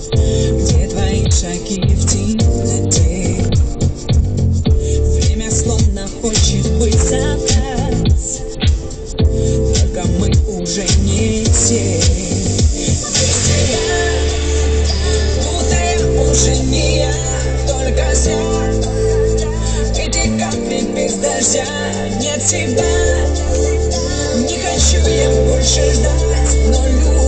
Где твои шаги в темноте? Время словно хочет быть за нас, только мы уже не те. Без тебя, будто я уже не я, только снег. Эти капли без дождя, нет тебя. Не хочу я больше ждать, но люблю.